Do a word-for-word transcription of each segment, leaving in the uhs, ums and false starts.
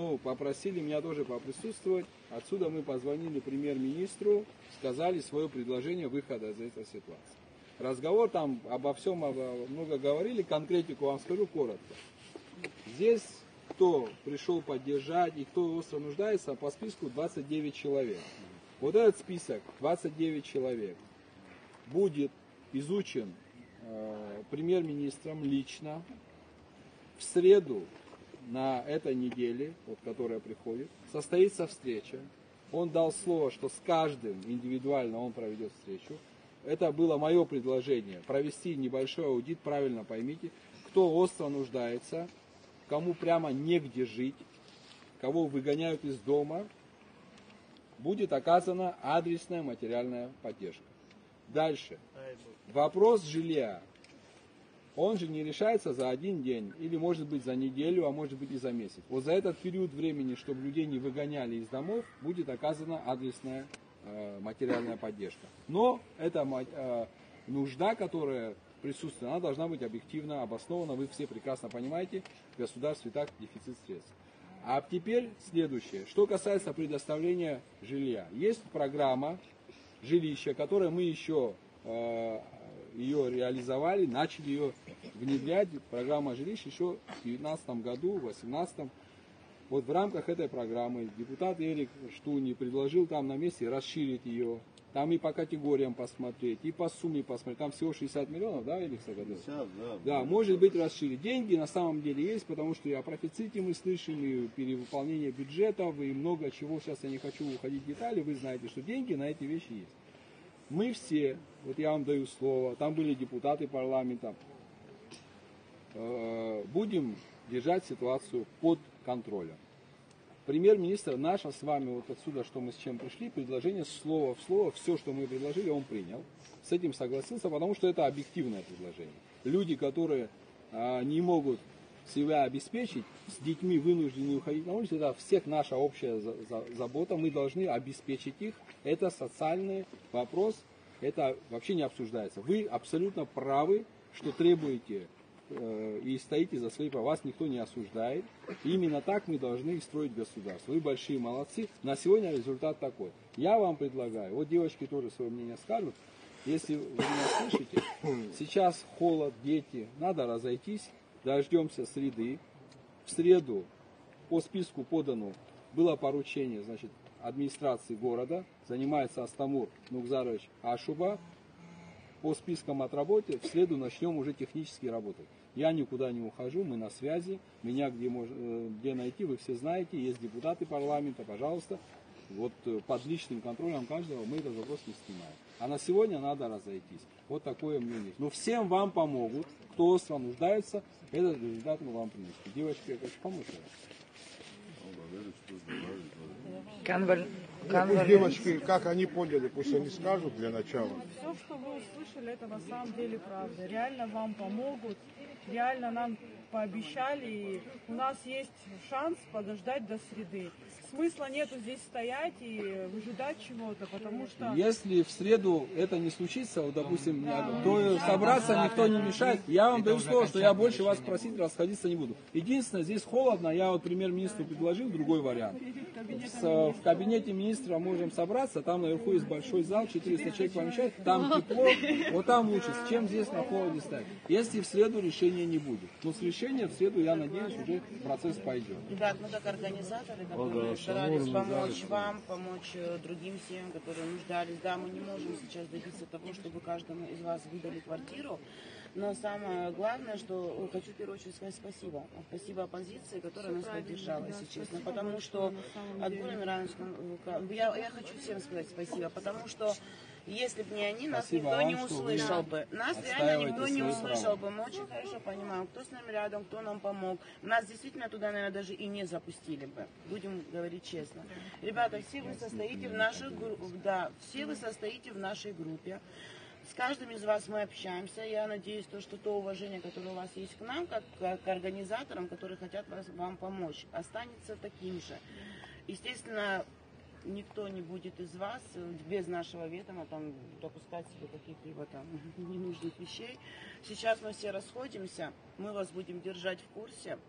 ну, попросили меня тоже поприсутствовать. Отсюда мы позвонили премьер-министру, сказали свое предложение выхода из этой ситуации. Разговор там обо всем обо, много говорили, конкретику вам скажу коротко. Здесь кто пришел поддержать и кто остро нуждается, по списку двадцать девять человек. Вот этот список, двадцать девять человек, будет изучен э, премьер-министром лично в среду на этой неделе, вот, которая приходит, состоится встреча. Он дал слово, что с каждым индивидуально он проведет встречу. Это было мое предложение, провести небольшой аудит, правильно поймите, кто остро нуждается, кому прямо негде жить, кого выгоняют из дома, будет оказана адресная материальная поддержка. Дальше. Вопрос жилья. Он же не решается за один день, или может быть за неделю, а может быть и за месяц. Вот за этот период времени, чтобы людей не выгоняли из домов, будет оказана адресная э, материальная поддержка. Но эта э, нужда, которая присутствует, она должна быть объективно обоснована. Вы все прекрасно понимаете, в государстве так дефицит средств. А теперь следующее. Что касается предоставления жилья. Есть программа жилища, которую мы еще э, ее реализовали, начали ее внедрять. Программа жилища еще в две тысячи девятнадцатом году, в две тысячи восемнадцатом. Вот в рамках этой программы депутат Эрик Штуни предложил там на месте расширить ее. Там и по категориям посмотреть, и по сумме посмотреть. Там всего шестьдесят миллионов, да, Эрик Сагадов? Да, да, может быть расширить. Деньги на самом деле есть, потому что и о профиците мы слышим, и перевыполнение бюджетов, и много чего. Сейчас я не хочу уходить в детали. Вы знаете, что деньги на эти вещи есть. Мы все, вот я вам даю слово, там были депутаты парламента, э, будем держать ситуацию под контролем. Премьер-министр наш с вами, вот отсюда, что мы с чем пришли, предложение слово в слово, все, что мы предложили, он принял. С этим согласился, потому что это объективное предложение. Люди, которые а, не могут себя обеспечить, с детьми вынуждены уходить на улицу, это всех наша общая за, за, забота, мы должны обеспечить их. Это социальный вопрос, это вообще не обсуждается. Вы абсолютно правы, что требуете и стоите за свои права, вас никто не осуждает. И именно так мы должны строить государство. Вы большие молодцы. На сегодня результат такой. Я вам предлагаю, вот девочки тоже свое мнение скажут, если вы меня слышите, сейчас холод, дети, надо разойтись, дождемся среды. В среду по списку подано было поручение, значит, администрации города, занимается Астамур Нукзарович Ашуба. По спискам отработать, в среду начнем уже технически работать. Я никуда не ухожу, мы на связи. Меня где, где найти, вы все знаете. Есть депутаты парламента, пожалуйста. Вот под личным контролем каждого мы этот вопрос не снимаем. А на сегодня надо разойтись. Вот такое мнение. Но всем вам помогут. Кто остро нуждается, этот результат мы вам принесем. Девочки, я хочу помочь. Канваль. Пусть девочки, как они поняли, пусть они скажут для начала. Все, что вы услышали, это на самом деле правда. Реально вам помогут, реально нам пообещали. И у нас есть шанс подождать до среды. Смысла нету здесь стоять и выжидать чего-то, потому что... Если в среду это не случится, вот, допустим, да, то собраться да, никто да, не мешает. Я вам даю слово, что я больше вас просить расходиться не буду. Единственное, здесь холодно, я вот премьер-министру предложил другой вариант. В, в кабинете министра можем собраться, там наверху есть большой зал, четыреста человек помещает, там тепло, вот там лучше, чем здесь на холоде стоять. Если в среду решения не будет. Но с решения в среду, я надеюсь, уже процесс пойдет. Итак, мы как организаторы, которые старались помочь вам, помочь другим семьям, которые нуждались. Да, мы не можем сейчас добиться того, чтобы каждому из вас выдали квартиру. Но самое главное, что хочу в первую очередь сказать спасибо. Спасибо оппозиции, которая нас поддержала, если честно. Потому что от я, я хочу всем сказать спасибо, потому что если бы не они, нас спасибо никто вам, не услышал бы. Нас реально никто не услышал бы. Мы очень хорошо понимаем, кто с нами рядом, кто нам помог. Нас действительно туда, наверное, даже и не запустили бы. Будем говорить честно. Ребята, все вы состоите в нашей группе. Да, все вы состоите в нашей группе. С каждым из вас мы общаемся. Я надеюсь, то, что то уважение, которое у вас есть к нам, как к организаторам, которые хотят вас, вам помочь, останется таким же. Естественно, никто не будет из вас без нашего ведома там допускать себе каких-либо там ненужных вещей. Сейчас мы все расходимся, мы вас будем держать в курсе.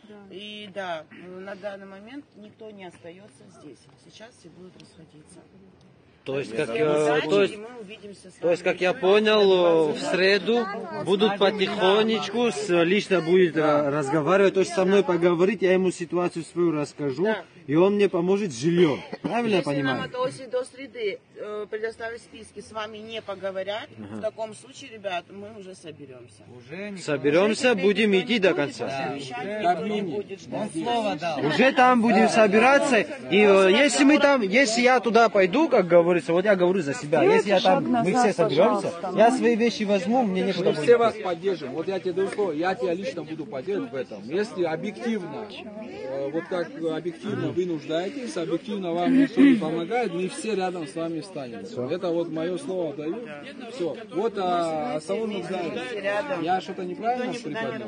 И да, на данный момент никто не остается здесь. Сейчас все будут расходиться. То есть, как Всем я, удачи, то есть, и мы увидимся с то есть, вами. как я понял, в среду будут потихонечку, с- лично будет а, разговаривать, то есть со мной поговорить, я ему ситуацию свою расскажу, Да. и он мне поможет с жильем. Правильно я Если нам понимаю? это оси- до среды э, предоставить списки, с вами не поговорят, в таком случае, ребят, мы уже соберемся. Соберемся, будем идти до конца. Совещание никто не будет ждать. Уже там будем собираться, и э, если мы там, если я туда пойду, как говорится, вот я говорю за себя, если я там, мы все соберемся, я свои вещи возьму, мне некуда Мы будет. все вас поддержим. Вот я тебе даю слово, я тебя лично буду поддерживать в этом. Если объективно, э, вот как объективно вы нуждаетесь, объективно вам никто не помогает, мы все рядом с вами встанем. Это вот мое слово даю. Все. Вот а, а салон знает. Я что-то неправильно преподнес?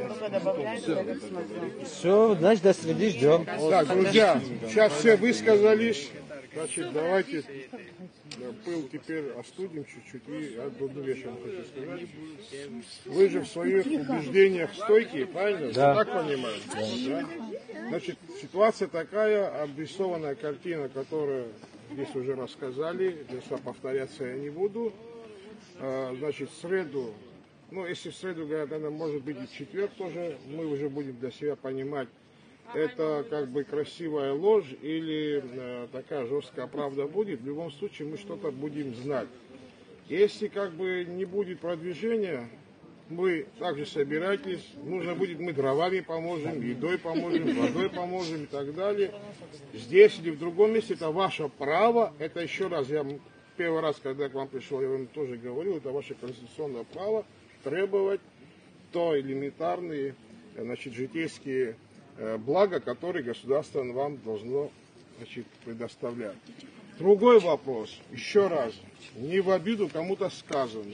Все, значит, до среды ждем. Так, друзья, сейчас все высказались. Значит, давайте э, пыл теперь остудим чуть-чуть. И я одну вещь вам хочу сказать. Вы же в своих убеждениях стойкие, правильно? Да. Так понимаю? Да. Значит, ситуация такая, обрисованная картина, которую здесь уже рассказали. Здесь повторяться я не буду. Э, Значит, в среду, ну, если в среду, говорят, она может быть и в четверг тоже, мы уже будем для себя понимать, это как бы красивая ложь или э, такая жесткая правда будет. В любом случае мы что-то будем знать. Если как бы не будет продвижения, мы также собирайтесь. Нужно будет, мы дровами поможем, едой поможем, водой поможем и так далее. Здесь или в другом месте это ваше право. Это еще раз, я первый раз, когда к вам пришел, я вам тоже говорил, это ваше конституционное право требовать то элементарные, значит, житейские благо, которые государство вам должно, значит, предоставлять. Другой вопрос, еще раз, не в обиду кому-то сказано.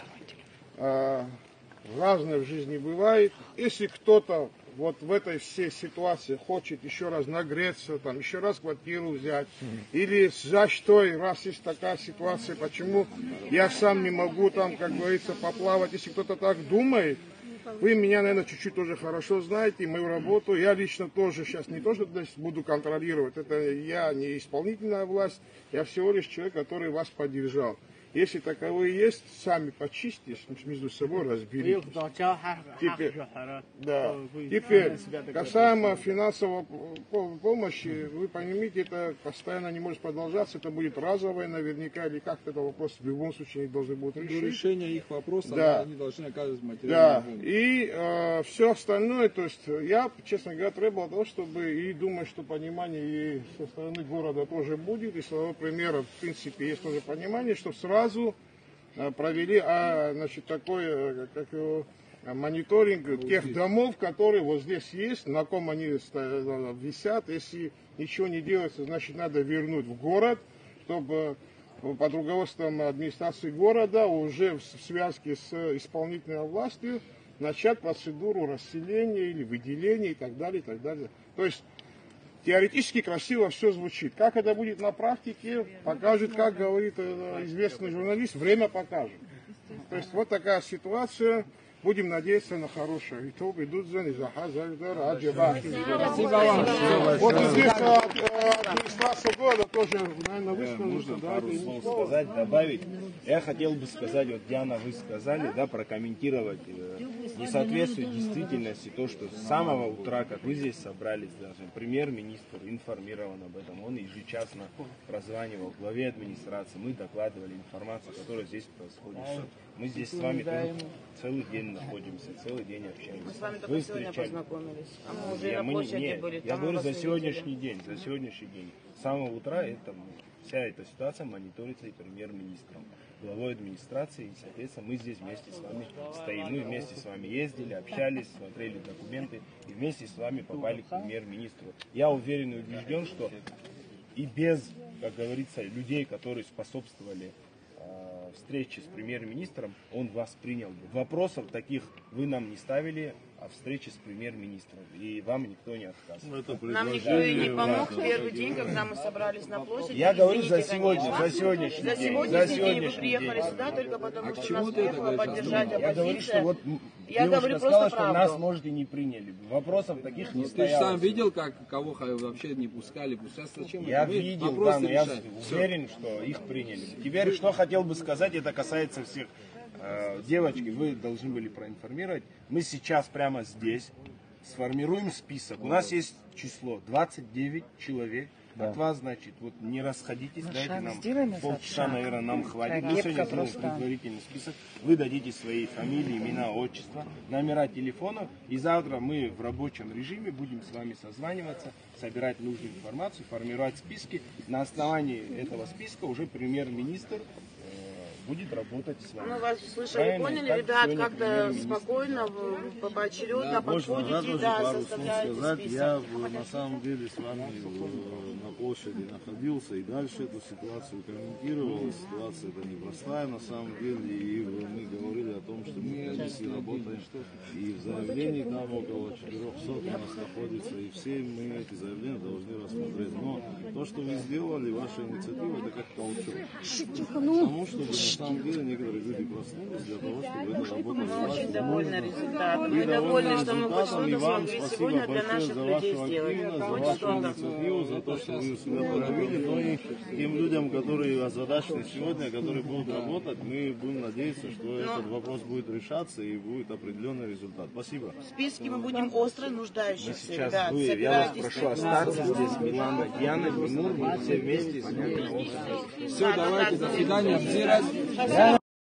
А, разное в жизни бывает. Если кто-то вот в этой всей ситуации хочет еще раз нагреться, там, еще раз квартиру взять, или за что, раз есть такая ситуация, почему я сам не могу там, как говорится, поплавать, если кто-то так думает, вы меня, наверное, чуть-чуть тоже хорошо знаете, мою работу. Я лично тоже сейчас не то, что буду контролировать, это я не исполнительная власть, я всего лишь человек, который вас поддержал. Если таковые есть, сами почистите, между собой разберитесь. Теперь, да. Теперь, касаемо финансовой помощи, вы поймите, это постоянно не может продолжаться, это будет разовое наверняка, или как-то этот вопрос в любом случае не должны будут решить. До решения их вопроса да. они должны оказывать Да, материальную помощь. и э, все остальное, то есть я, честно говоря, требовал того, чтобы, и думаю, что понимание и со стороны города тоже будет, и с того примера, в принципе, есть тоже понимание, что сразу э, провели, а, значит, такой, э, как его, мониторинг тех домов, которые вот здесь есть, на ком они висят. Если ничего не делается, значит, надо вернуть в город, чтобы под руководством администрации города уже в связке с исполнительной властью начать процедуру расселения или выделения и так далее, и так далее. То есть теоретически красиво все звучит. Как это будет на практике, покажет, как говорит известный журналист, время покажет. То есть вот такая ситуация. Будем надеяться на хорошее. Итог идут за Спасибо вам. Вот здесь администрация города тоже, наверное, высказался. Да, слово сказать, добавить. Я хотел бы сказать, вот Диана, вы сказали, да, прокомментировать э, несоответствие действительности, то, что с самого утра, как вы здесь собрались, даже премьер-министр информирован об этом, он ежечасно прозванивал главе администрации, мы докладывали информацию, которая здесь происходит. Мы здесь с вами тоже целый день находимся, целый день общаемся. Мы с вами только Вы сегодня встречаете. познакомились. А мы уже Я, на мы, площади нет, были. я Там мы говорю вас за не сегодняшний видели. день, за сегодняшний день. С самого утра это, вся эта ситуация мониторится и премьер-министром, главой администрации, и, соответственно, мы здесь вместе с вами стоим. Мы вместе с вами ездили, общались, смотрели документы, и вместе с вами попали к премьер-министру. Я уверен и убежден, что и без, как говорится, людей, которые способствовали встречи с премьер-министром, он вас принял бы. Вопросов таких вы нам не ставили, о встрече с премьер-министром. И вам никто не отказывает. Нам никто и не помог в первый день, когда мы собрались на площади. Я говорю Извините, за сегодня, конечно. за сегодняшний За день. сегодняшний За день вы сегодняшний приехали день. сюда только потому, А к что чему нас ты это приехала говоришь? поддержать Я говорю, что оппозиция. вот Я девушка говорю сказала, просто что правду. нас, может, и не приняли. Вопросов таких не Ну, ты же стояло. сам видел, как, кого вообще не пускали. Сейчас зачем Я это? Мы видел, вопросы да, но я решаем. Всё. уверен, что их приняли. Теперь, что хотел бы сказать, это касается всех. Э, девочки, вы должны были проинформировать. Мы сейчас прямо здесь сформируем список. У нас есть число двадцать девять человек. Да. От вас, значит, вот не расходитесь, Ну, дайте шаг нам сделаем назад, полчаса, шаг. наверное, нам хватит. Шаг. Мы Кепка сегодня сделаем просто. предварительный список. Вы дадите свои фамилии, имена, отчества, номера телефонов. И завтра мы в рабочем режиме будем с вами созваниваться, собирать нужную информацию, формировать списки. На основании этого списка уже премьер-министр э, будет работать с вами. Ну, вас слышали, Правильно? поняли, Так ребят, сегодня как-то премьер-министр. спокойно, в- по- поочередно Можно подходите, тоже да, пару слов составляете сказать. список. Я в- на самом деле с вами в- на площади находился и дальше эту ситуацию комментировал. Ситуация это непростая на самом деле. И мы говорили о том, что мы в комиссии работаем. И в заявлении там около четырехсот у нас находится. И все мы эти заявления должны рассмотреть. Но то, что вы сделали, ваша инициатива, это как толчок. Потому чтобы на самом деле некоторые люди проснулись для того, чтобы эта работа Мы очень велась. довольны результатом. Мы Вы довольны, что мы хоть результатом, и что-то вам смогли спасибо сегодня для большое наших за людей вашу сделать. активность, за Хоть вашу что-то. инициативу, за то, что вы себя проявили. Но и тем людям, которые озадачены сегодня, которые будут работать, мы будем надеяться, что этот вопрос будет решаться и будет определенный результат. Спасибо. В списке мы будем остро нуждающихся, Сейчас ребят. вы, я вас Собирайтесь. прошу остаться здесь, Милана, Диана, Тимур, мы все вместе. Все, давайте, до свидания. Все раз-